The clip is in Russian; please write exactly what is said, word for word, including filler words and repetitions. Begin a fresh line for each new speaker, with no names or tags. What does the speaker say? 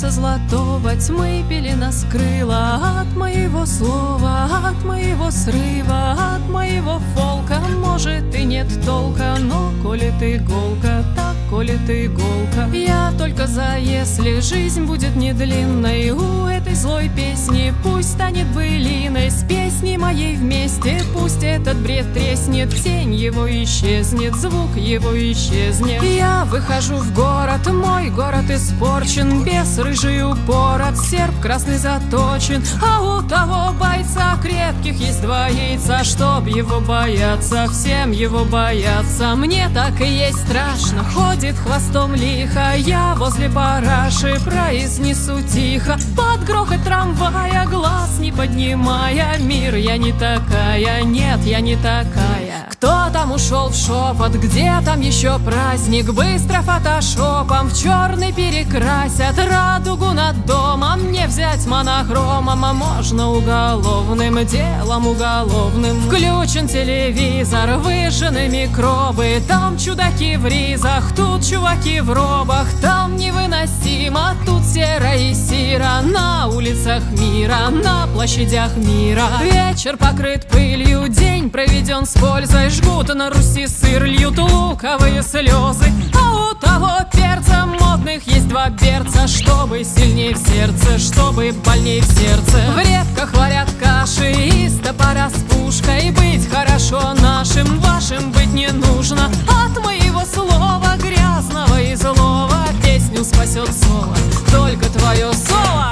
солнца золотого тьмы пелена скрыла от моего слова, от моего срыва, от моего фолка. Может и нет толка, но коли ты иголка, так коли ты иголка. Я только за, если жизнь будет не длинной, у этой злой песни пусть станет былиной. С песней моей вместе пусть этот бред треснет, тень его исчезнет, звук его исчезнет. Я выхожу в город, мой город испорчен, бес рыжий упорот, серп красный заточен. А у того бойца крепких есть два яйца, чтоб его бояться, всем его бояться. Мне так и есть страшно, ходит хвостом лихо, я возле параши произнесу тихо. Под грохот трамвая, глаз не поднимая, мир, я не такая, нет, я не такая. Кто там ушел в шепот, где там еще праздник? Быстро фотошопом в черный перекрасят радугу над домом. Мне взять монохромом, а можно уголовным делом уголовным. Включен телевизор, выжжены микробы, там чудаки в ризах, тут чуваки в робах. Там невыносимо, тут серо и сиро, на улицах мира, на площадях мира. Вечер покрыт пылью, день проведен с пользой, жгут на Руси сыр, льют луковые слезы. А у того перца модных есть два берца, чтобы сильнее в сердце, чтобы больней в сердце. В репках варят каши из топора с пушкой, быть хорошо нашим, вашим быть не нужно. От моего слова грязного и злого песню спасет соло, только твое соло.